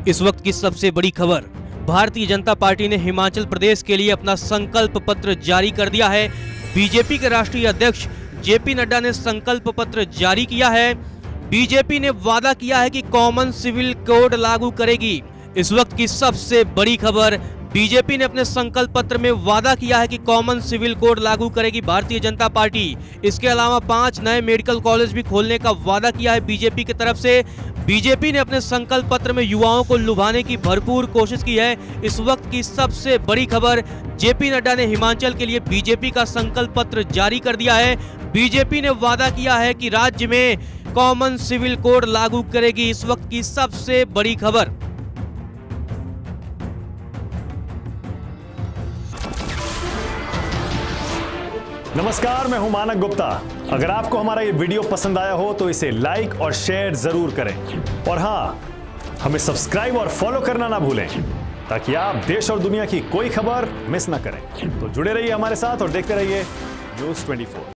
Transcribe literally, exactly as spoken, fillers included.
इस वक्त की सबसे बड़ी खबर, भारतीय जनता पार्टी ने हिमाचल प्रदेश के लिए अपना संकल्प पत्र जारी कर दिया है। बीजेपी के राष्ट्रीय अध्यक्ष जेपी नड्डा ने संकल्प पत्र जारी किया है। बीजेपी ने वादा किया है कि कॉमन सिविल कोड लागू करेगी। इस वक्त की सबसे बड़ी खबर, बीजेपी ने अपने संकल्प पत्र में वादा किया है कि कॉमन सिविल कोड लागू करेगी भारतीय जनता पार्टी। इसके अलावा पांच नए मेडिकल कॉलेज भी खोलने का वादा किया है बीजेपी की तरफ से। बीजेपी ने अपने संकल्प पत्र में युवाओं को लुभाने की भरपूर कोशिश की है। इस वक्त की सबसे बड़ी खबर, जेपी नड्डा ने हिमाचल के लिए बीजेपी का संकल्प पत्र जारी कर दिया है। बीजेपी ने वादा किया है कि राज्य में कॉमन सिविल कोड लागू करेगी। इस वक्त की सबसे बड़ी खबर। नमस्कार, मैं हूं मानक गुप्ता। अगर आपको हमारा ये वीडियो पसंद आया हो तो इसे लाइक और शेयर जरूर करें, और हाँ, हमें सब्सक्राइब और फॉलो करना ना भूलें ताकि आप देश और दुनिया की कोई खबर मिस ना करें। तो जुड़े रहिए हमारे साथ और देखते रहिए न्यूज़ चौबीस।